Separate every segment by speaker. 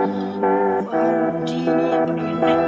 Speaker 1: ஜீனி அப்படி என்ன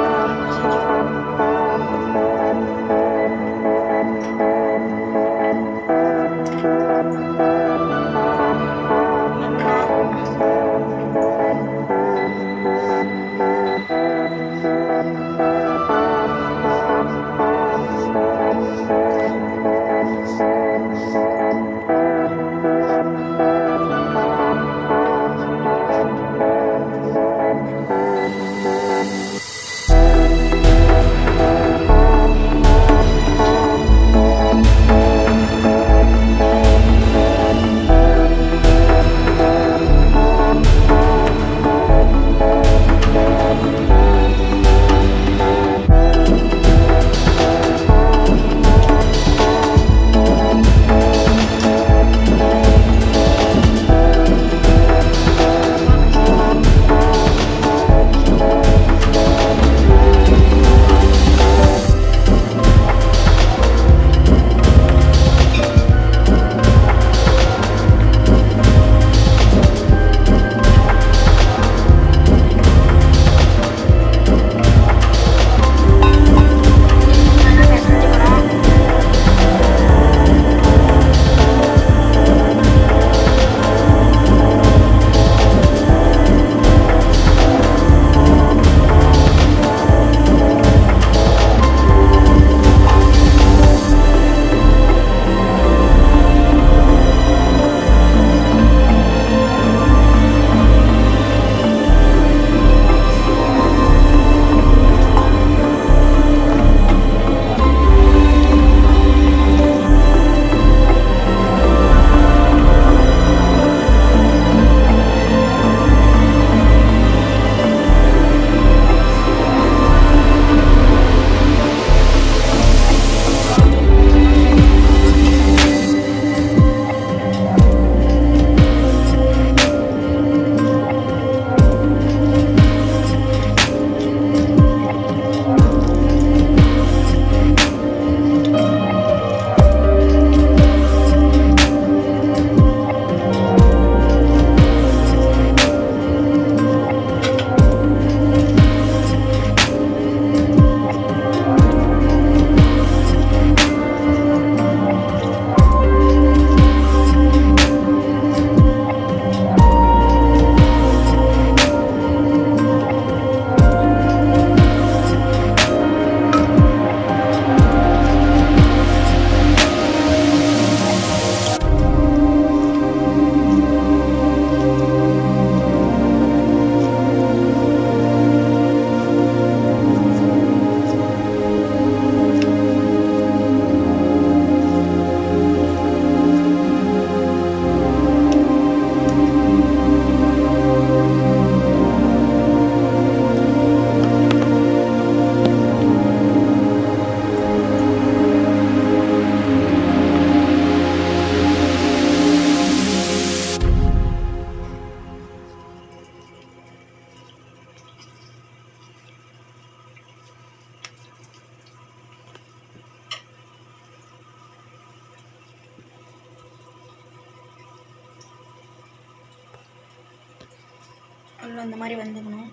Speaker 1: அந்த மாதிரி வந்துக்கணும்.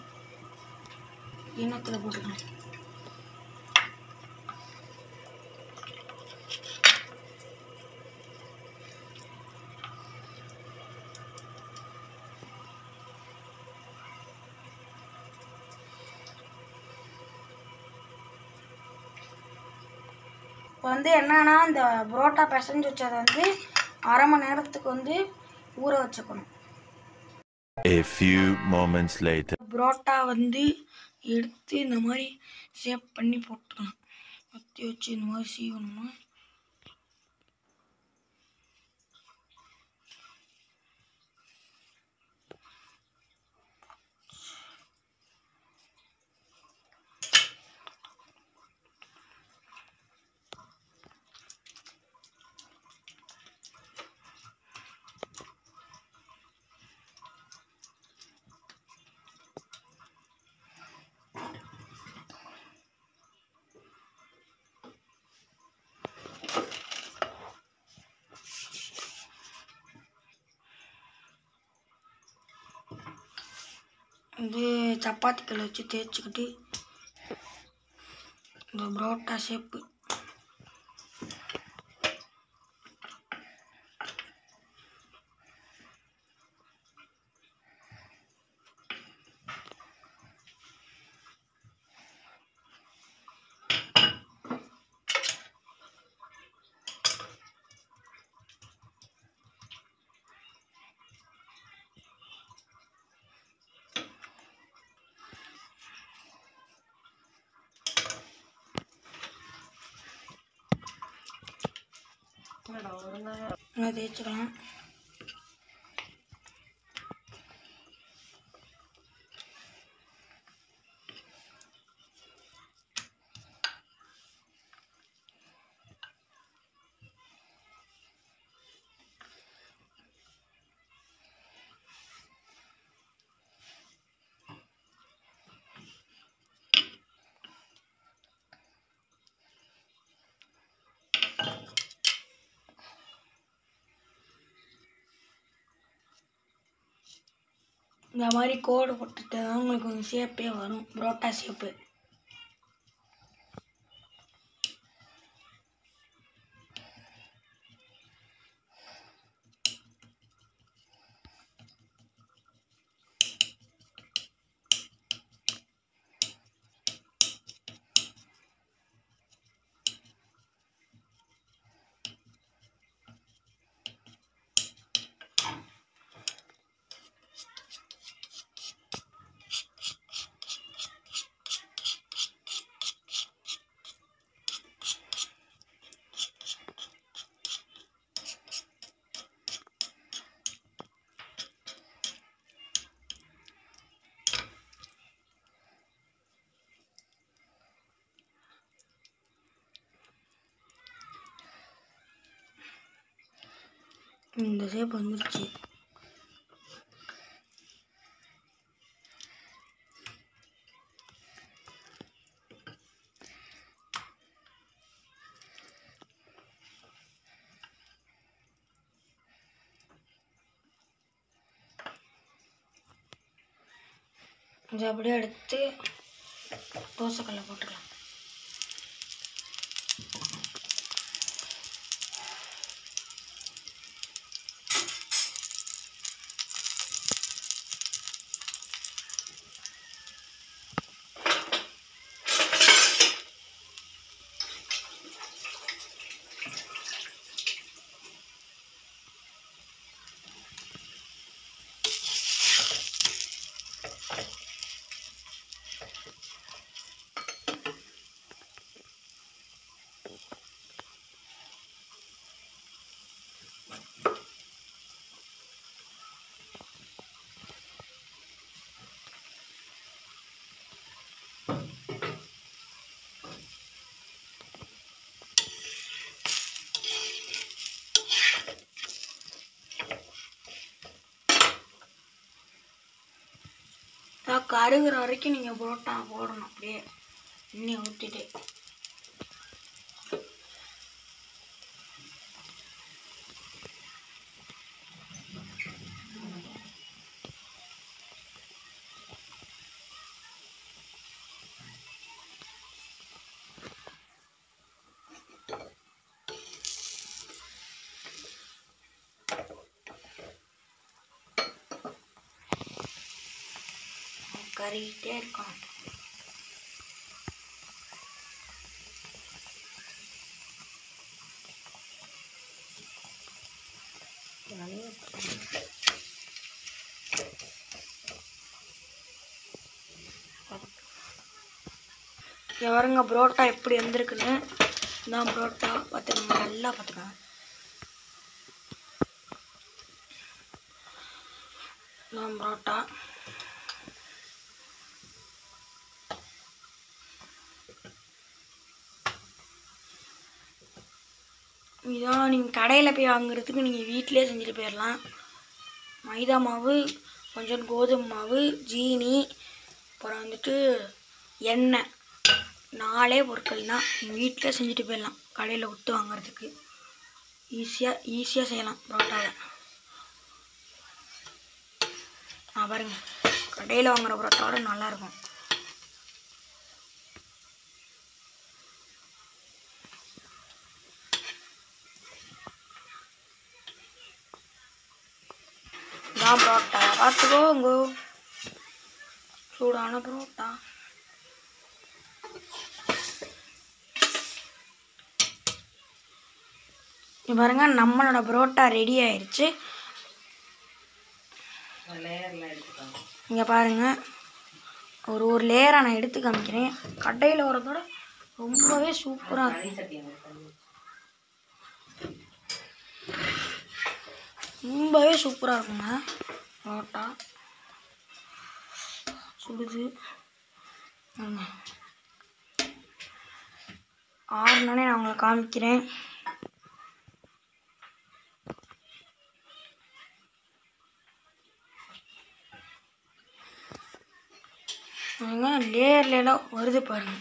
Speaker 1: எண்ணத்தில் போட்டுக்கணும். இப்போ வந்து என்னன்னா இந்த புரோட்டா பிசைஞ்சு வச்சதை வந்து அரை மணி நேரத்துக்கு வந்து ஊற வச்சுக்கணும்.
Speaker 2: A few moments later.
Speaker 1: Parotta வந்து எடுத்து இந்த மாதிரி ஷேப் பண்ணி போட்டுக்கணும். கத்தி வச்சு இந்த மாதிரி சீவணும்னா இது சப்பாத்தி கல்லை வச்சு தேய்ச்சிக்கிட்டு இந்த பரோட்டா ஷேப்பு தேய்ச்சிக்கலாம். இந்த மாதிரி கோடு போட்டுட்டு தான் உங்களுக்கு கொஞ்சம் ஷேப்பே வரும், பரோட்டா ஷேப்பு. இந்த ஷேப் வந்துருச்சு. இதை அப்படியே எடுத்து தோசைக்கல்ல போட்டுக்கலாம். கருகிற வரைக்கும் நீங்கள் பரோட்டா போடணும். அப்படியே எண்ணெய் ஊற்றிட்டு கறிக்கிட்டே இருக்கணும். பாருங்க பரோட்டா எப்படி வந்திருக்குன்னு. நான் பரோட்டா பார்த்துக்கோங்க, நல்லா பார்த்துக்கோங்க. நான் பரோட்டா இதான் நீங்கள் கடையில் போய் வாங்குறதுக்கு நீங்கள் வீட்டிலே செஞ்சுட்டு போயிடலாம். மைதா மாவு, கொஞ்சம் கோதுமை மாவு, ஜீனி, அப்புறம் வந்துட்டு எண்ணெய், 4 பொருட்கள் தான். நீங்கள் வீட்டிலே செஞ்சுட்டு போயிடலாம். கடையில் விட்டு வாங்குறதுக்கு ஈஸியாக செய்யலாம் பரோட்டாவை. பாருங்க கடையில் வாங்குற பரோட்டாவோட நல்லாயிருக்கும். இதான் பரோட்டா, பார்த்துக்கோங்க. சூடான பரோட்டா. பாருங்க, நம்மளோட பரோட்டா ரெடி ஆயிடுச்சு. இங்கே பாருங்க, ஒரு லேயராக நான் எடுத்து காமிக்கிறேன். கடையில் வரதோட ரொம்பவே சூப்பராக இருக்கும். ரொம்பவே சூப்பராக இருக்குங்க பரோட்டா. சுடுது. ஆறுனோடனே நான் உங்களுக்கு காமிக்கிறேன். லேயர்லாம் வருது பாருங்க.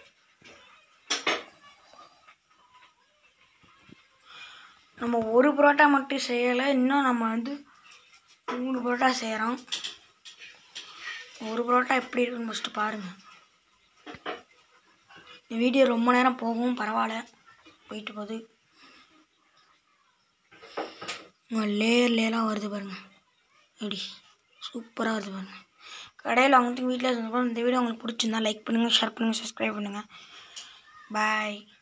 Speaker 1: நம்ம ஒரு பரோட்டா மட்டும் செய்யலை, இன்னும் நம்ம 3 பரோட்டா செய்கிறோம். ஒரு பரோட்டா எப்படி இருக்குன்னு ஃபஸ்ட்டு பாருங்கள். இந்த வீடியோ ரொம்ப நேரம் போகும், பரவாயில்ல, போயிட்டு போகுது. லேயர்லாம் வருது பாருங்கள், எப்படி சூப்பராக வருது பாருங்கள். கடையில் வாங்கிட்டு வீட்டில் செஞ்சப்போ இந்த வீடியோ உங்களுக்கு பிடிச்சிருந்தா லைக் பண்ணுங்கள், ஷேர் பண்ணுங்கள், சப்ஸ்கிரைப் பண்ணுங்கள். பாய்.